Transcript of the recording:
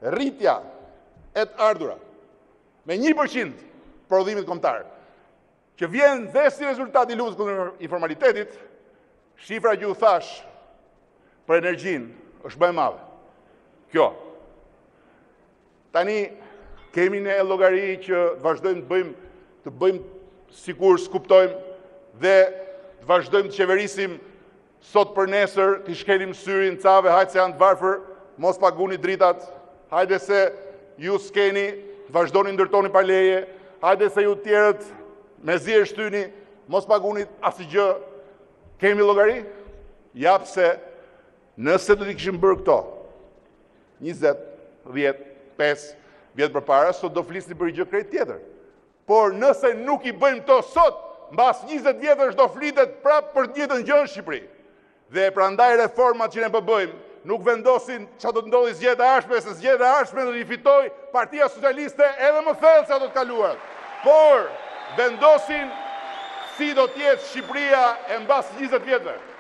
rritja e të ardhura me 1% prodhimit kombëtar, që vjen dhe si rezultat i luftës kundër informalitetit, shifra që u thash për energjinë është më e madhe. Kjo. Tani kemi ne llogari që vazhdojmë të bëjmë sikur s'kuptojmë dhe të vazhdojmë të qeverisim sot për nesër, të shkelim syrin cave, hajtë se janë të varfër, mos paguni dritat, hajde se ju s'keni, vazhdoni ndërtoni pa leje, hajde se ju tjerët me zi e shtyni, mos paguni asgjë. Kemi llogari? Jap se nëse do t'i kishim bërë këto 20, 10, 5 vjetë përpara, sot do flisni për gjë krejt tjetër. Por nëse nuk i bëjmë to sot, mbas 20 vjetësh do flitet prapë për të njëjtën gjë në Shqipëri. Dhe prandaj reformat që ne po bëjmë nuk vendosin çfarë do të ndodhi zgjedhjet e ardhshme, se zgjedhjet e ardhshme do t'i fitojë Partia Socialiste edhe më thellë se ato të kaluarat. Por vendosin si do të jetë Shqipëria e mbas 20 vjetëve.